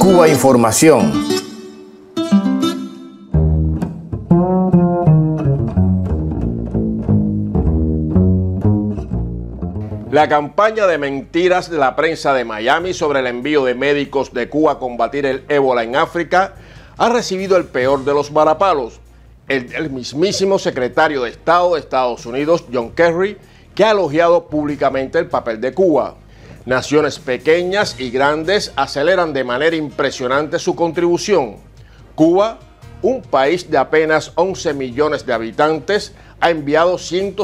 Cuba Información. La campaña de mentiras de la prensa de Miami sobre el envío de médicos de Cuba a combatir el ébola en África ha recibido el peor de los varapalos, el del mismísimo secretario de Estado de Estados Unidos, John Kerry, que ha elogiado públicamente el papel de Cuba. Naciones pequeñas y grandes aceleran de manera impresionante su contribución. Cuba, un país de apenas 11 millones de habitantes, ha enviado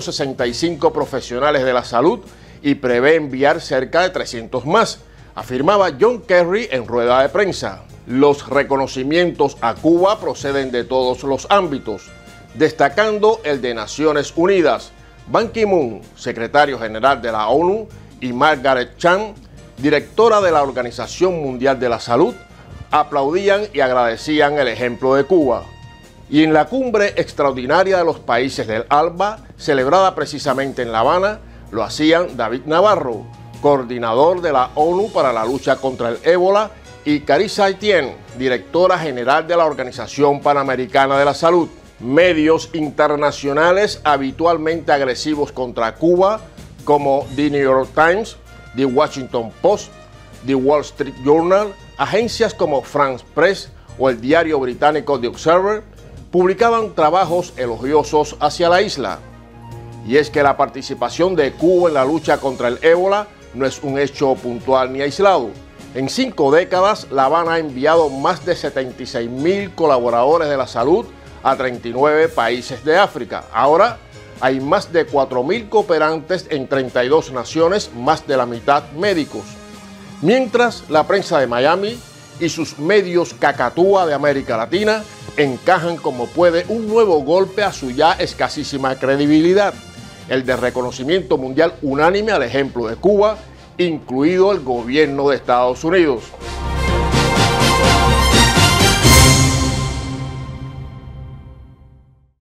165 profesionales de la salud y prevé enviar cerca de 300 más, afirmaba John Kerry en rueda de prensa. Los reconocimientos a Cuba proceden de todos los ámbitos, destacando el de Naciones Unidas. Ban Ki-moon, secretario general de la ONU, y Margaret Chan, directora de la Organización Mundial de la Salud, aplaudían y agradecían el ejemplo de Cuba. Y en la cumbre extraordinaria de los países del ALBA, celebrada precisamente en La Habana, lo hacían David Navarro, coordinador de la ONU para la lucha contra el ébola, y Carissa Etienne, directora general de la Organización Panamericana de la Salud. Medios internacionales habitualmente agresivos contra Cuba, como The New York Times, The Washington Post, The Wall Street Journal, agencias como France Press o el diario británico The Observer, publicaban trabajos elogiosos hacia la isla. Y es que la participación de Cuba en la lucha contra el ébola no es un hecho puntual ni aislado. En 5 décadas, La Habana ha enviado más de 76.000 colaboradores de la salud a 39 países de África. Ahora hay más de 4.000 cooperantes en 32 naciones, más de la mitad médicos. Mientras, la prensa de Miami y sus medios cacatúa de América Latina encajan como puede un nuevo golpe a su ya escasísima credibilidad, el de reconocimiento mundial unánime al ejemplo de Cuba, incluido el gobierno de Estados Unidos.